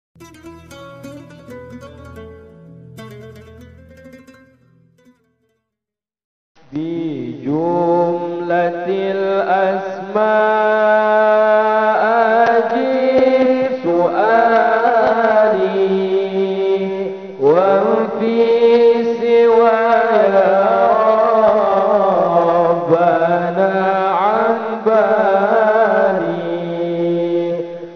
بجملة الأسماء أجب سؤالي وفي سواي ربنا عن بالي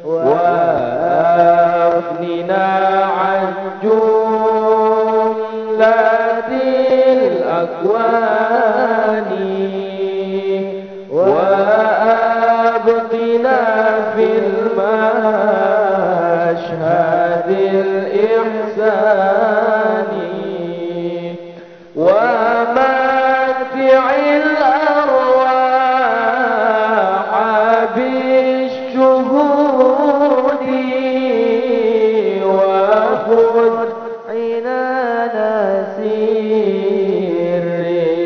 وأفننا عن جملة الأكوان وأبقنا في المشهد الإحسان ومتع الأرواح بالشهود وخذ عنانا سير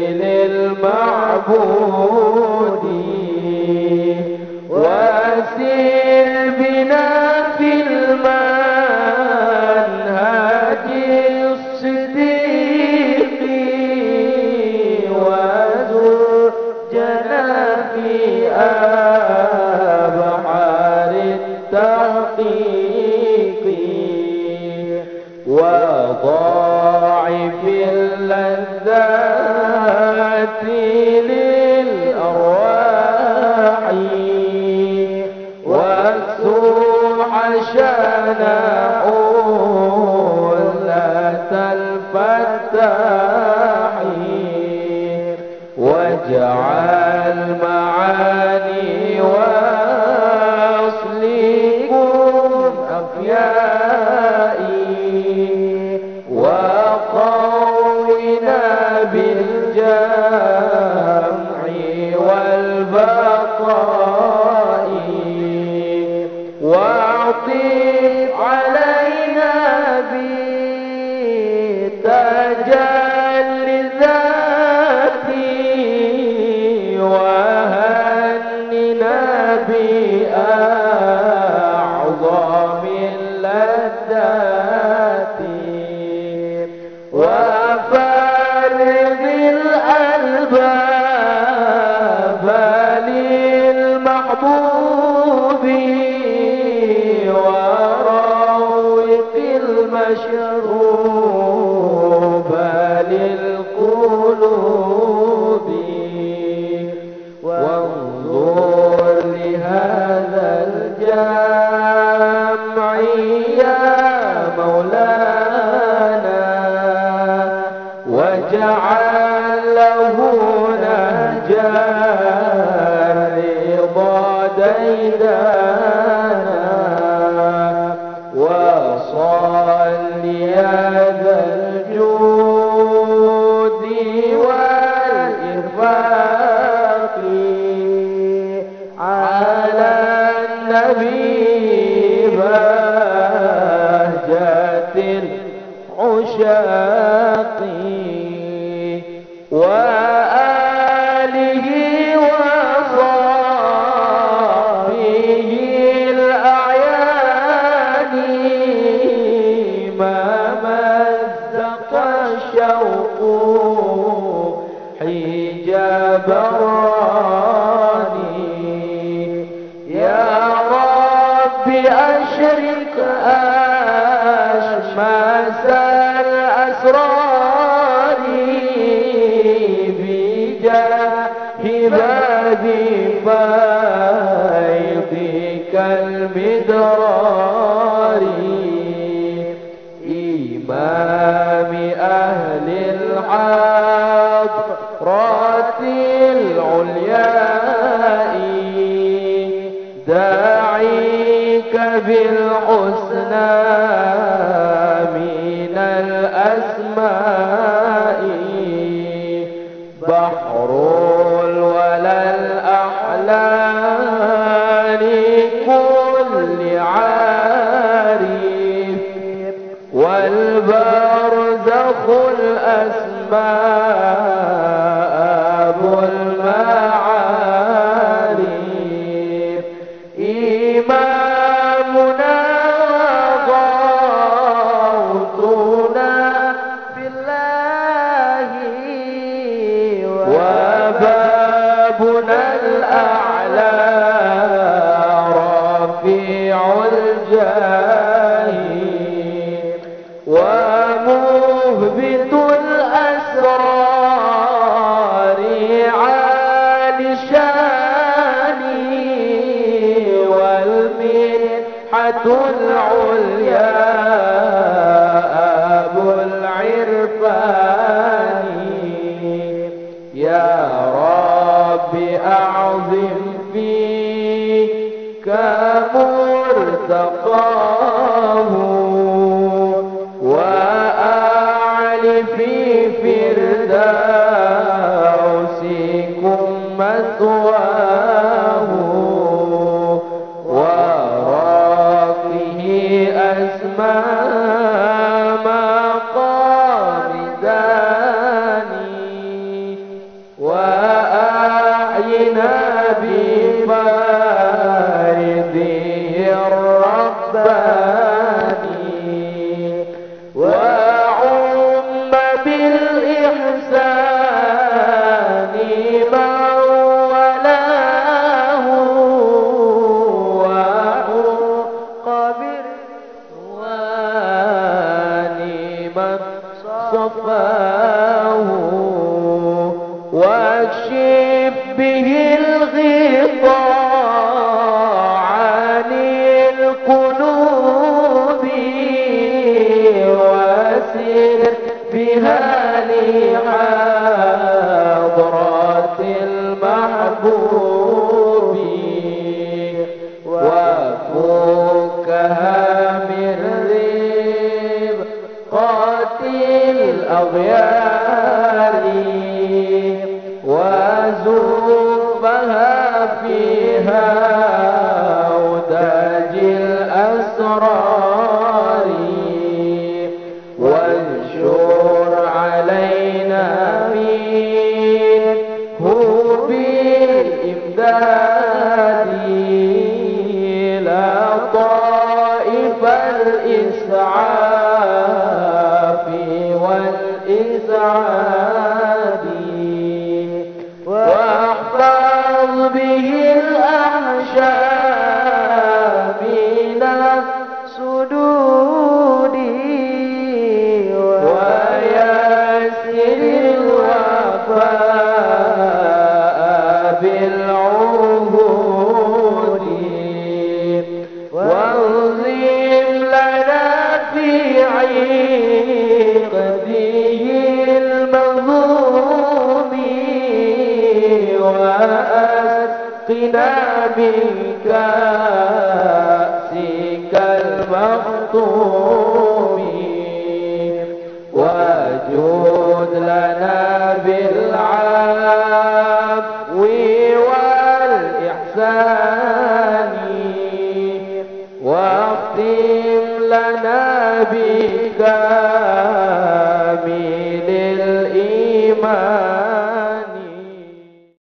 للمعبود وسير بنا في المنهج الصديق وزرجنا في أبحار التحقيق وضاعف اللذات للأرواح واكسو حشانا حلة الفتاح واجعل معاني واصلكم أفيائي وقونا بالجمع والبقاء واعطف علينا بتجلي ذاتي وهننا بأعظم اللذات وفرغ الألباب للمحبوب وروق المشروب للقلوب وانظر لهذا الجمع يا مولانا واجعل له نهجا رضا ديدانا وصل يا ذا الجود والإرفاق على النبي بهجة العشاق وآله وصحبه الأعيان ما مزق الشوق حجاب الراني يا رب أشرق أشماس الأسرار بجاه باب فيضك المدرار إمام أهل الحضرات العلياء داعيك بالحسنى من الأسماء بحر الولا الأحلام كل عارف والبرزخ الأسماء أبو المعارف إمامنا إبراهيم ومهبط الأسرار عالي شاني والمنحة العليا أبو العرفان يا رب أعظم فيك مرتقاه وأعل في فردوسكم مثواه وراقه أسمى مقام داني وأعينا بفارده الرباني وعم بالإحسان مولاه وعق بالرضوان من صفاه واكشف به الغطاء عن القلوب وسر بها لحضرة المحبوب وفكها من ربقة الأغيار وزوفها فيها وداج الأسرار وانشر علينا منه بالإمداد لطائف الإسعاف والإسعاد واحفظ به الأحشاء من السدود ويسر الوفاء بالعهود وانظم لنا في عقده المظلوم وأسقنا من كأسك المختوم وجود لنا بالعفو والإحسان واختم لنا بكامل الإيمان